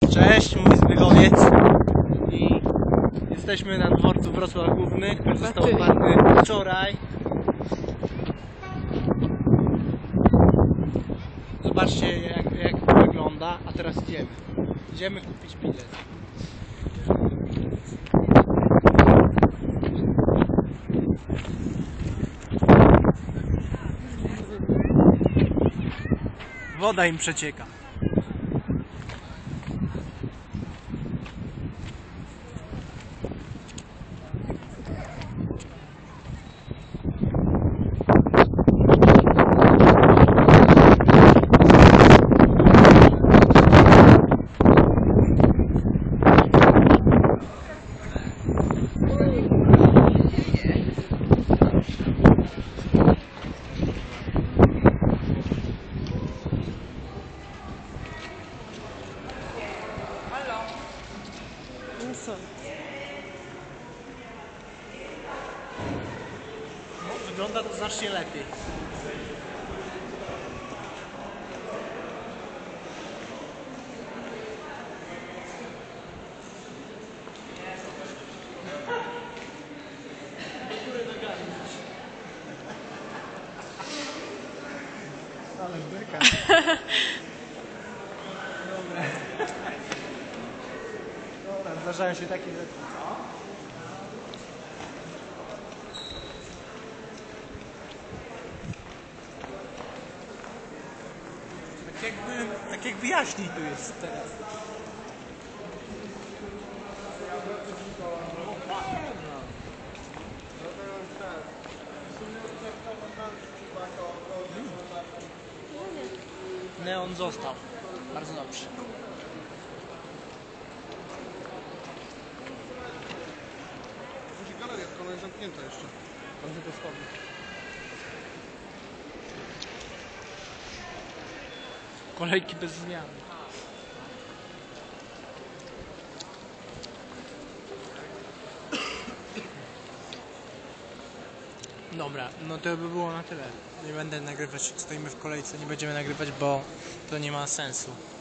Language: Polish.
Cześć, mój Zbychowiec. I jesteśmy na dworcu Wrocław Główny, który został otwarty wczoraj. Zobaczcie jak to wygląda, a teraz idziemy. Idziemy kupić bilet. Woda im przecieka. No, wygląda to znacznie lepiej. Ale byka. Dobra, zdarzają się takie rzeczy. Tak jakby jaśniej tu jest teraz. Neon został. Bardzo dobrze. Galeria, tylko ona jest zamknięta jeszcze. Tam tylko schody. Kolejki bez zmian. Dobra, no to by było na tyle. Nie będę nagrywać, stoimy w kolejce, nie będziemy nagrywać, bo to nie ma sensu.